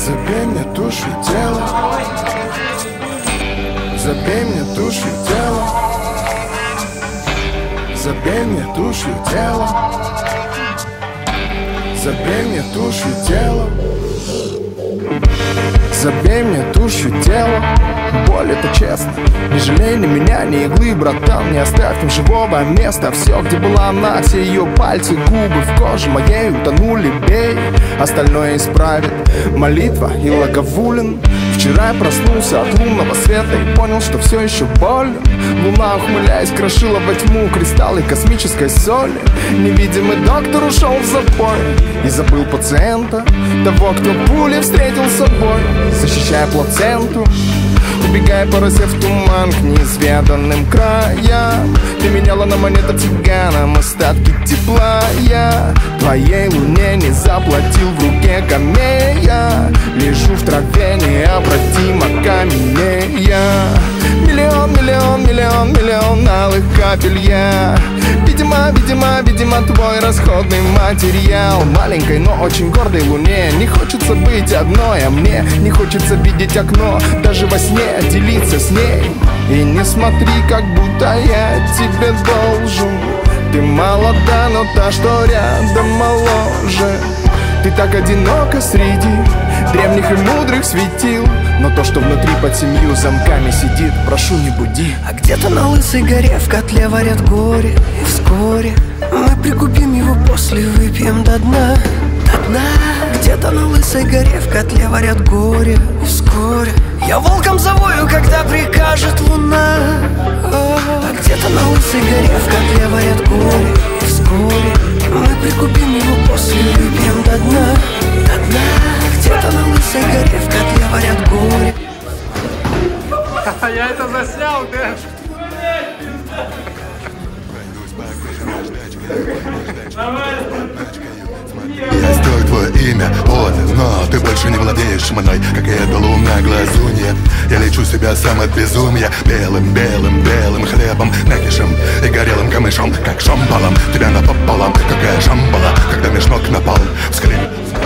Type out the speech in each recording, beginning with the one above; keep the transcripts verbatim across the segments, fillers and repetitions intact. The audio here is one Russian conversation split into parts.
Забей мне душу и тело, забей мне душу и тело, забей мне душу и тело, забей мне душу и тело, забей мне душу и тело. Боль это честно, не жалей ни меня, ни иглы, братан. Не оставь им живого места. Все, где была она, все ее пальцы, губы в коже моей утонули, бей. Остальное исправит молитва и Лаговулин. Вчера я проснулся от лунного света и понял, что все еще больно. Луна, ухмыляясь, крошила во тьму кристаллы космической соли. Невидимый доктор ушел в запой и забыл пациента, того, кто пули встретил с собой, защищая плаценту, убегая по росе в туман к неизведанным краям. Ты меняла на монеты цыганам остатки тепла. Я твоей луне не заплатил, в руке камея. Лежу в траве необратимо каменея. Миллион, миллион, миллион, миллион алых капель я. Видимо, видимо, видимо, твой расходный материал. Маленькой, но очень гордой луне не хочется быть одной, а мне не хочется видеть окно даже во сне, делиться с ней. И не смотри, как будто я тебе должен. Ты молода, но та, что рядом, моложе. Ты так одинока среди древних и мудрых светил, но то, что внутри под семью замками сидит, прошу, не буди. А где-то на лысой горе в котле варят горе, и вскоре мы прикупим его, после выпьем до дна, до дна. Где-то на лысой горе в котле варят горе, и вскоре я волком завою, когда прикажет луна. А где-то на лысой горе в котле варят горе, и вскоре мы прикупим его, после выпьем до дна, до дна. Где-то на лысой горе в котле варят горе. Я это заснял, да? Я стер твое имя, вот, но ты больше не владеешь мной, как и эта луна глазунья. Я лечу себя сам от безумия белым, белым, белым хлебом, накишем и горелым камышом, как шампалом. Тебя напополам, какая шамбала, когда меж ног напал, вскрим.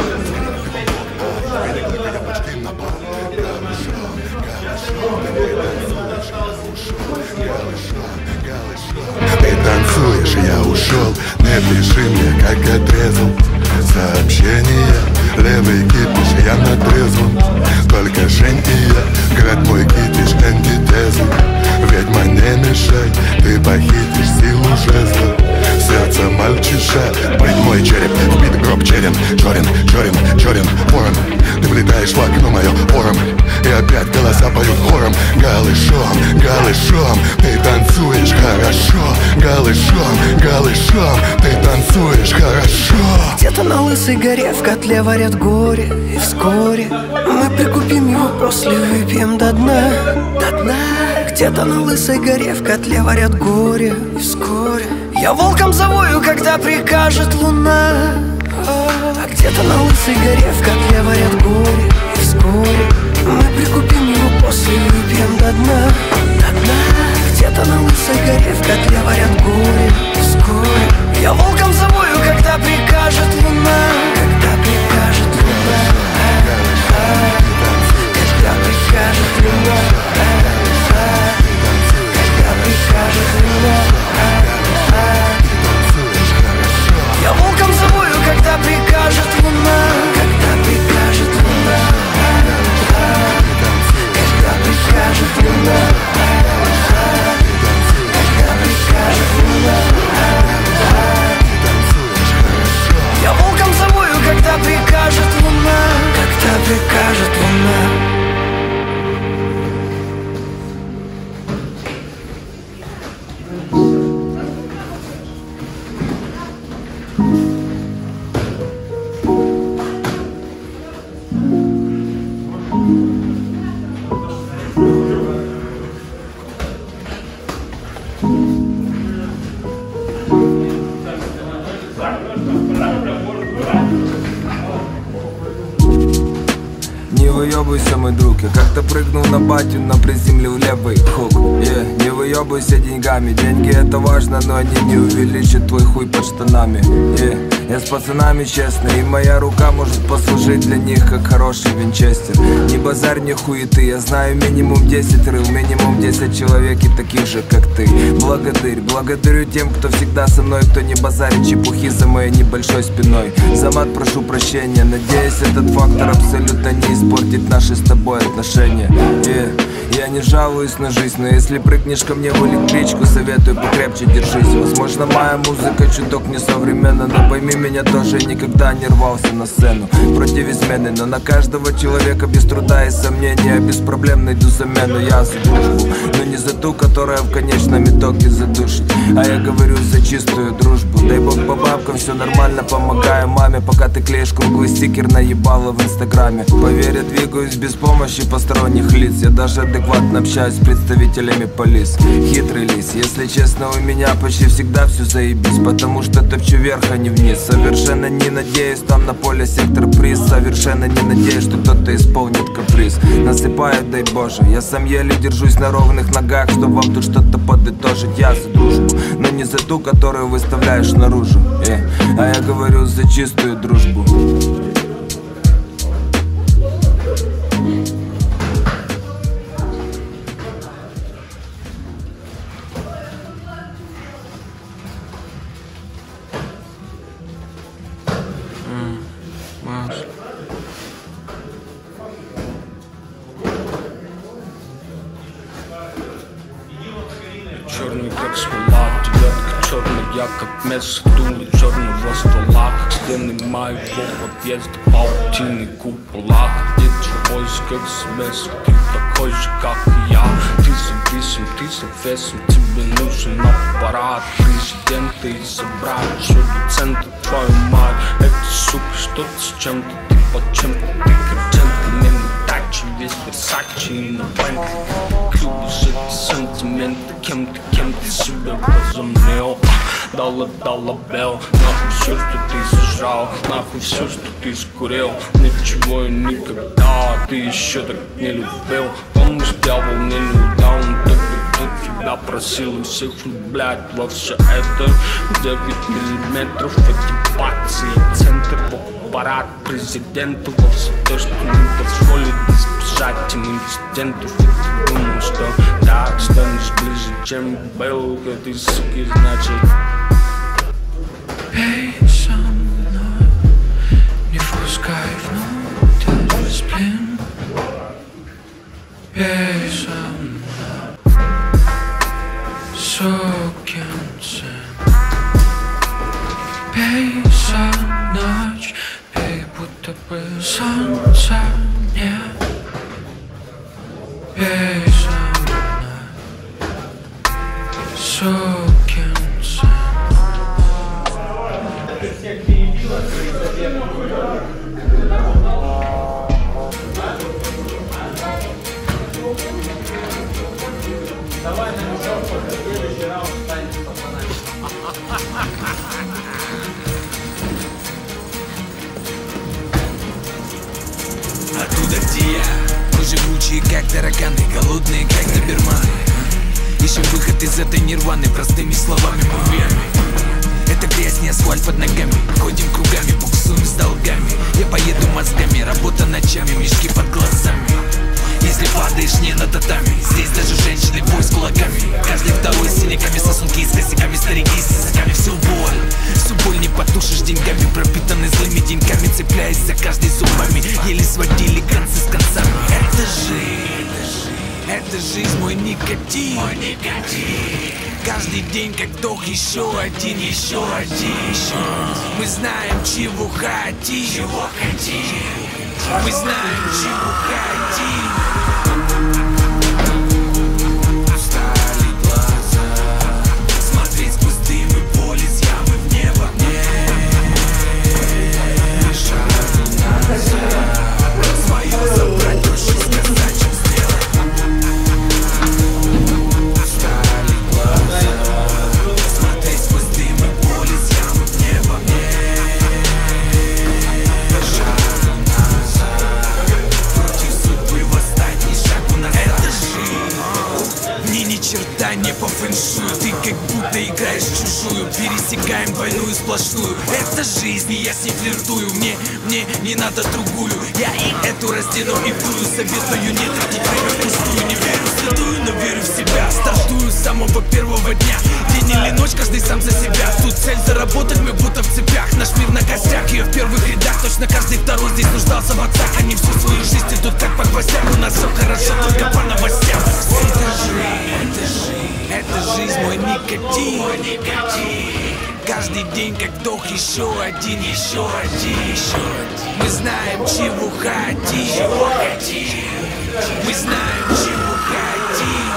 Ты танцуешь, я ушел, не пиши мне, как отрезал сообщение, левый кипиш, я на трезвом. Только Жень и я, град мой кипиш, антитезу. Ведьма, не мешай, ты похитишь силу жезла. Сердце мальчиша, быть мой череп, вбит гроб черен. Черен, черен, черен, ворон. Ты влетаешь в окно мое ором, и опять голоса поют хором. Голышом, голышом, ты танцуешь хорошо. Голышом, голышом, ты танцуешь хорошо. Где-то на лысой горе в котле варят горе, и вскоре мы прикупим его, после выпьем до дна, до дна. Где-то на лысой горе в котле варят горе, и вскоре я волком завою, когда прикажет луна. А где-то на лысой горе в котле варят горе, и вскоре мы прикупим его, после выпьем до дна, до дна. Где-то на лысой горе в котле варят горе, и вскоре я волком завою, когда прикажет луна. Когда прикажет луна, когда прикажет луна, когда прикажет луна. Я волком завою, когда прикажет луна. Когда прикажет луна, когда прикажет луна, когда прикажет луна. Я волком завою, когда прикажет луна. Когда прикажет луна. Не выебывайся, мой друг, я как-то прыгнул на батю, но приземлил левый хук. yeah. Не выебывайся деньгами, деньги это важно, но они не увеличат твой хуй под штанами. yeah. Я с пацанами честный, и моя рука может послужить для них как хороший винчестер. Не базарь, не хуеты, я знаю минимум десять рыл, минимум десять человек и таких же, как ты. Благодарь, благодарю тем, кто всегда со мной, кто не базарит чепухи за моей небольшой спиной. За мат прошу прощения, надеюсь, этот фактор абсолютно не испортит наши с тобой отношения. Yeah. Я не жалуюсь на жизнь, но если прыгнешь ко мне в электричку, советую покрепче держись. Возможно, моя музыка чуток несовременна, но пойми меня тоже, я никогда не рвался на сцену против измены. Но на каждого человека без труда и сомнения без проблем найду замену. Я за дружбу, но не за ту, которая в конечном итоге задушит, а я говорю за чистую дружбу. Дай бог по бабкам, все нормально, помогаю маме, пока ты клеишь круглый стикер наебало в инстаграме. Поверь, я двигаюсь без помощи посторонних лиц, я даже адекватно общаюсь с представителями полиц. Хитрый лис, если честно, у меня почти всегда все заебись, потому что топчу вверх, а не вниз. Совершенно не надеюсь, там на поле сектор приз. Совершенно не надеюсь, что кто-то исполнит каприз. Насыпает, дай боже, я сам еле держусь на ровных ногах, чтобы вам тут что-то подытожить. Я за дружбу, но не за ту, которую выставляешь наружу, yeah. А я говорю за чистую дружбу. Черный как смола, девятка черная, как место дулы черного ствола, как стены моего подъезда, паутины купола. Где-то в поисках смеса, ты такой же, как и я. Ты зависим, ты завесим, тебе нужен аппарат президента и собрать все доценты, твою мать. Это, сука, что-то с чем-то, ты под чем-то, ты как джентльмен. Весь Версачи и на Бентли. Любишь эти сантименты, кем ты, кем ты себя возомнил. Дала, дала бел, нахуй все, что ты сожрал, нахуй все, что ты скурил. Ничего и никогда ты еще так не любил. Помнишь, дьявол мне не удал, он только тут тебя просил и всех влюблять во все это. Девять миллиметров, эти бацы и центр, аппарат президента, во все то, что не позволит избежать им инцидентов. И ты думал, что так станешь ближе, чем был к этой суке, значит пей со мной, не впускай внутрь сплин. Пей со мной, сукин сын. Пей за ночь, пей, будто бы солнца нет. Пей со мной, сукин сын. Давай на мешок, в следующий раунд станем с пацанами. Оттуда, где я, мы живучие, как тараканы, голодные, как доберманы. Ищем выход из этой нирваны простыми словами, мувиями. Это грязь, не асфальт под ногами. Ходим кругами, буксуем с долгами. Я поеду мозгами, работа ночами, мешки под глазами. Если падаешь не на татами, здесь даже женщины бой с кулаками. Каждый второй с синяками, сосунки с косяками, старики с языками. Всю боль, всю боль не потушишь деньгами, пропитаны злыми деньками, цепляясь за каждой зубами. Еле сводили концы с концами. Это жизнь, это жизнь, мой никотин, мой никотин. Каждый день как вдох, еще один, еще один. Мы знаем, чего хотим, чего хотим. Мы знаем, чего хотим. Устали глаза смотреть сквозь дым и боль из ямы в небо. Не шагу назад, свое забрать проще сказать, чем сделать. Устали глаза смотреть сквозь дым и боль из ямы в небо. Не шагу назад, против судьбы восстать, ни шагу назад. Это жизнь, мне ни черта не по фэншую. Ты как будто ты играешь в чужую. Пересекаем двойную сплошную. Это жизнь, и я с ней флиртую. Мне, мне не надо другую. Я и эту раздену и вдую. Советую не тратить время впустую. Не верю в святую, но верю в себя. Стартую с самого первого дня. День или ночь, каждый сам за себя. Тут цель заработать, мы будто в цепях. Наш мир на костях, ее в первых рядах. Точно каждый второй здесь нуждался в отцах. Они всю свою жизнь идут как по гвоздям. У нас все хорошо, только по новостям. Это жизнь, это жизнь, это жизнь, мой никотин, мой никотин. Каждый день как вдох, еще один, еще один, еще один. Мы знаем, чего хотим, чего хотим. Мы знаем, чего хотим.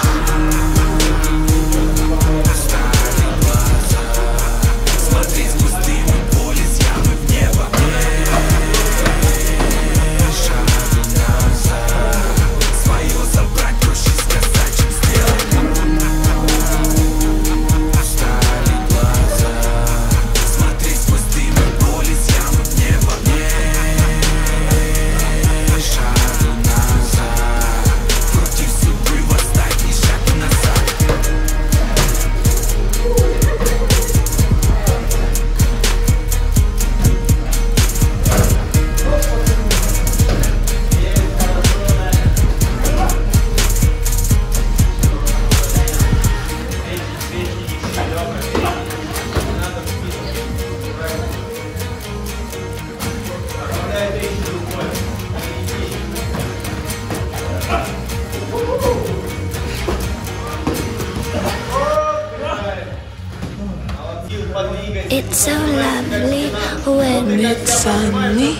It's so lovely when it's sunny.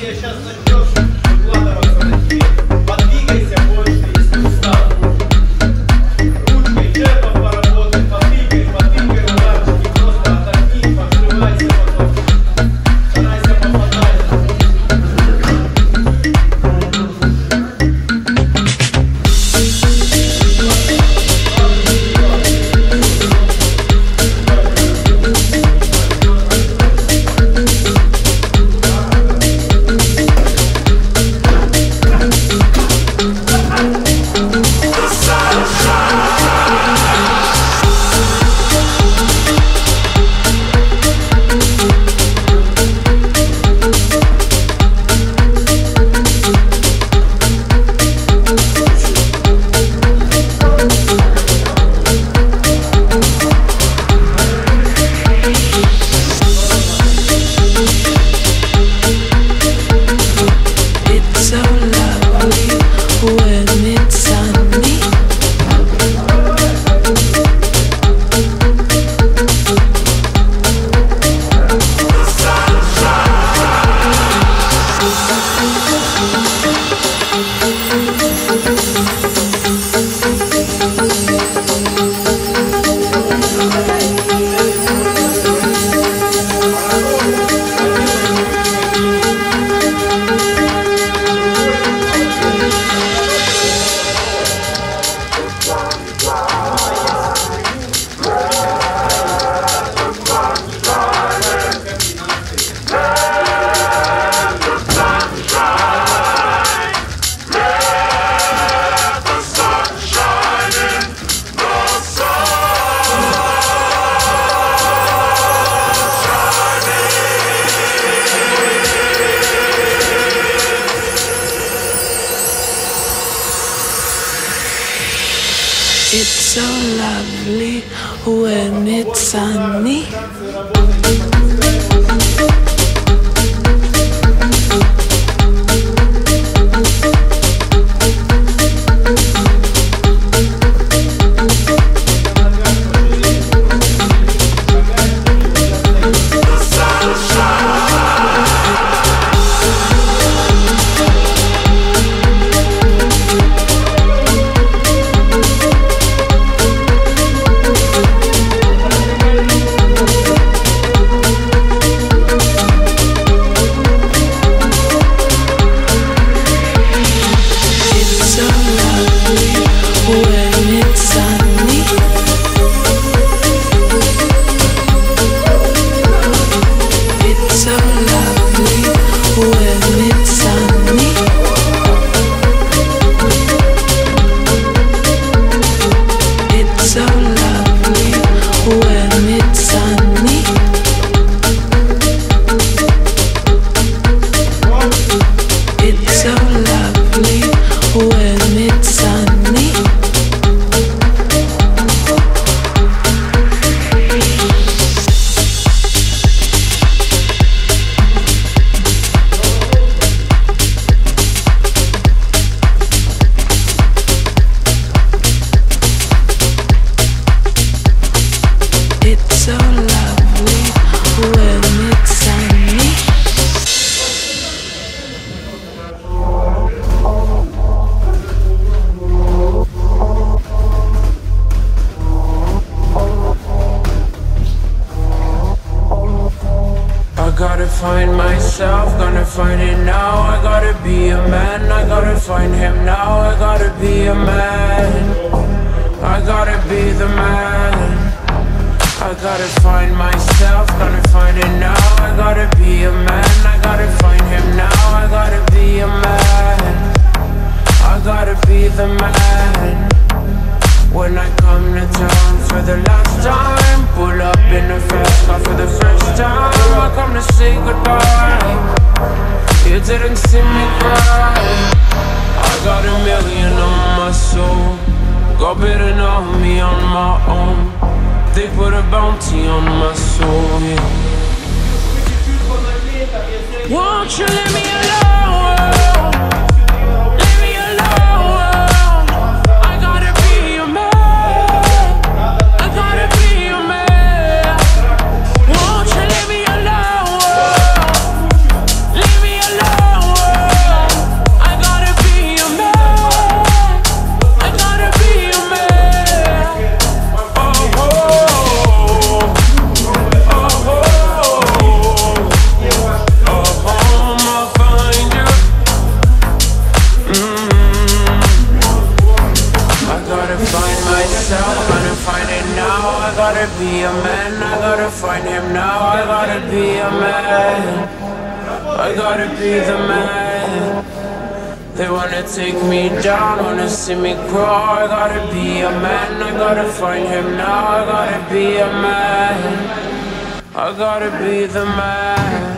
It's so lovely when it's sunny. find it now, I gotta be a man. I gotta find him now, I gotta be a man. I gotta be the man. I gotta find myself, gotta find it now. I gotta be a man, I gotta find him now. I gotta be a man. I gotta be the man. When I come to town for the last time, pull up in the fast car for the first time. I come to say goodbye. You didn't see me cry. I got a million on my soul. God better know me on my own. They put a bounty on my soul, yeah. Won't you let me alone? Let me alone. I gotta be your man. I gotta be your man. Won't you let me alone? Leave me alone. I gotta be your man. I gotta be your man. Oh, oh, oh, oh, oh, I'll find you. Mm. I gotta find myself, gotta find it now. I gotta be a man, I gotta find him now. I gotta be a man, I gotta be the man. They wanna take me down, wanna see me crawl. I gotta be a man, I gotta find him now. I gotta be a man, I gotta be the man.